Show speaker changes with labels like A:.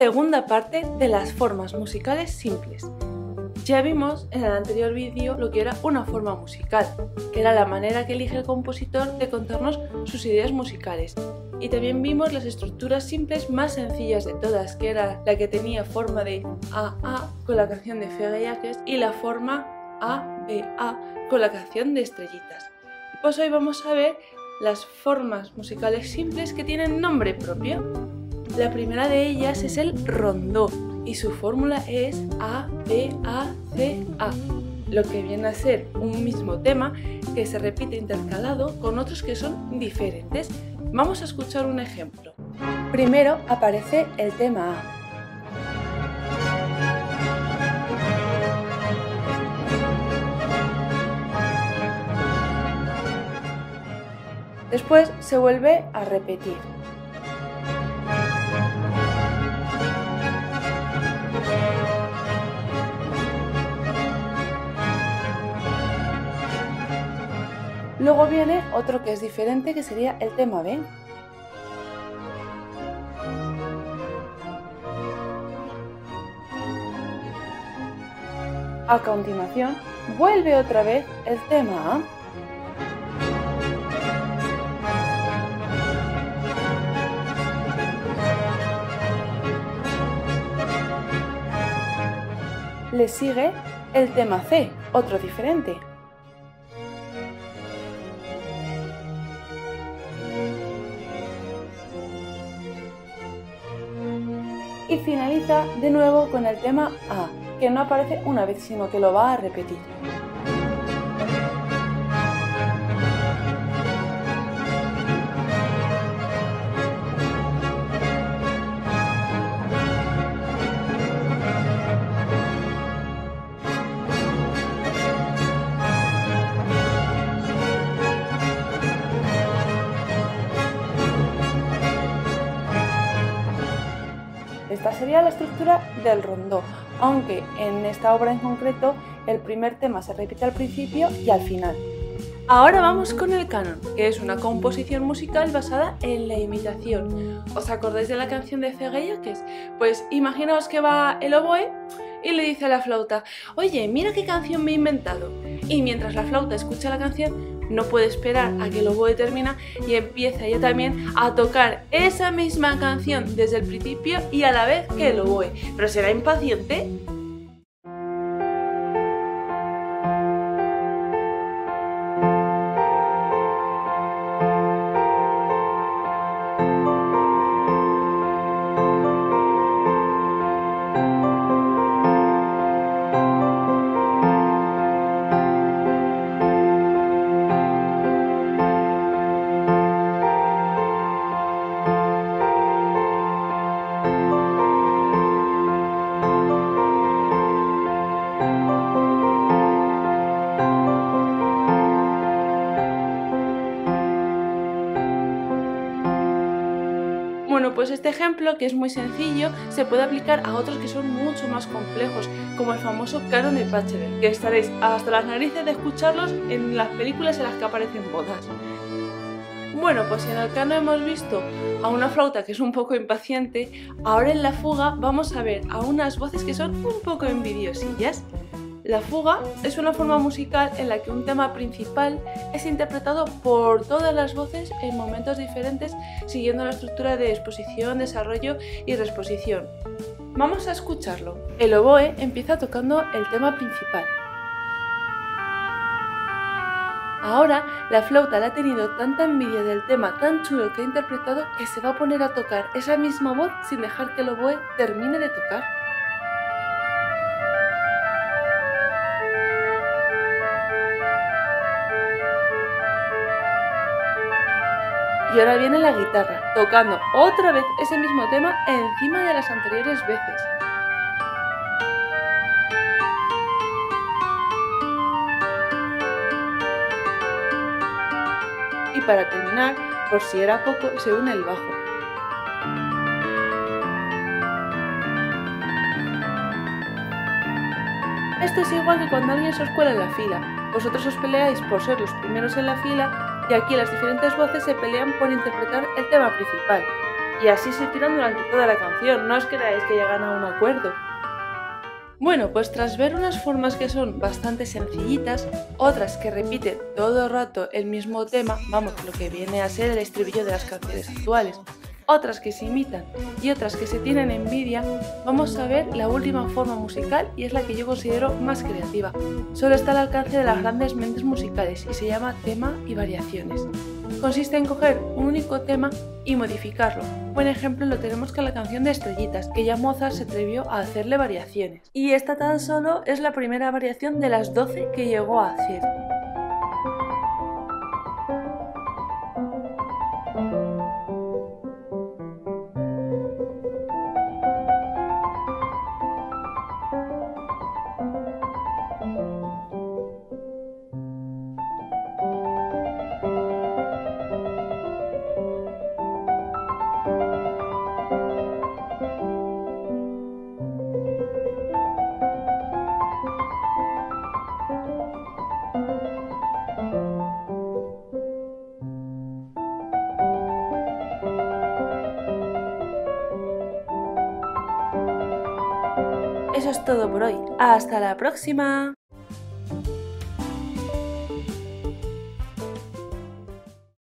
A: Segunda parte de las formas musicales simples. Ya vimos en el anterior vídeo lo que era una forma musical, que era la manera que elige el compositor de contarnos sus ideas musicales. Y también vimos las estructuras simples más sencillas de todas, que era la que tenía forma de A-A con la canción de Ferrellaques y la forma A-B-A con la canción de Estrellitas. Pues hoy vamos a ver las formas musicales simples que tienen nombre propio. La primera de ellas es el rondó y su fórmula es A-B-A-C-A, lo que viene a ser un mismo tema que se repite intercalado con otros que son diferentes. Vamos a escuchar un ejemplo. Primero aparece el tema A. Después se vuelve a repetir. Luego viene otro que es diferente, que sería el tema B. A continuación, vuelve otra vez el tema A. Le sigue el tema C, otro diferente. Y finaliza de nuevo con el tema A, que no aparece una vez, sino que lo va a repetir. Esta sería la estructura del rondó, aunque en esta obra en concreto el primer tema se repite al principio y al final. Ahora vamos con el canon, que es una composición musical basada en la imitación. ¿Os acordáis de la canción de Ferrellaques? Pues imaginaos que va el oboe y le dice a la flauta: oye, mira qué canción me he inventado. Y mientras la flauta escucha la canción, no puede esperar a que el oboe termina y empieza ella también a tocar esa misma canción desde el principio y a la vez que el oboe. ¿Pero será impaciente? Bueno, pues este ejemplo, que es muy sencillo, se puede aplicar a otros que son mucho más complejos, como el famoso canon de Pachelbel, que estaréis hasta las narices de escucharlos en las películas en las que aparecen bodas. Bueno, pues si en el canon hemos visto a una flauta que es un poco impaciente, ahora en la fuga vamos a ver a unas voces que son un poco envidiosillas. La fuga es una forma musical en la que un tema principal es interpretado por todas las voces en momentos diferentes, siguiendo la estructura de exposición, desarrollo y reexposición. Vamos a escucharlo. El oboe empieza tocando el tema principal. Ahora la flauta le ha tenido tanta envidia del tema tan chulo que ha interpretado que se va a poner a tocar esa misma voz sin dejar que el oboe termine de tocar. Y ahora viene la guitarra, tocando otra vez ese mismo tema encima de las anteriores veces. Y para terminar, por si era poco, se une el bajo. Esto es igual que cuando alguien se os cuela en la fila. Vosotros os peleáis por ser los primeros en la fila y aquí las diferentes voces se pelean por interpretar el tema principal. Y así se tiran durante toda la canción, no os creáis que llegan a un acuerdo. Bueno, pues tras ver unas formas que son bastante sencillitas, otras que repiten todo el rato el mismo tema, vamos, lo que viene a ser el estribillo de las canciones actuales, otras que se imitan y otras que se tienen envidia, vamos a ver la última forma musical y es la que yo considero más creativa. Solo está al alcance de las grandes mentes musicales y se llama tema y variaciones. Consiste en coger un único tema y modificarlo. Buen ejemplo lo tenemos con la canción de Estrellitas, que ya Mozart se atrevió a hacerle variaciones. Y esta tan solo es la primera variación de las 12 que llegó a hacer. Eso es todo por hoy. ¡Hasta la próxima!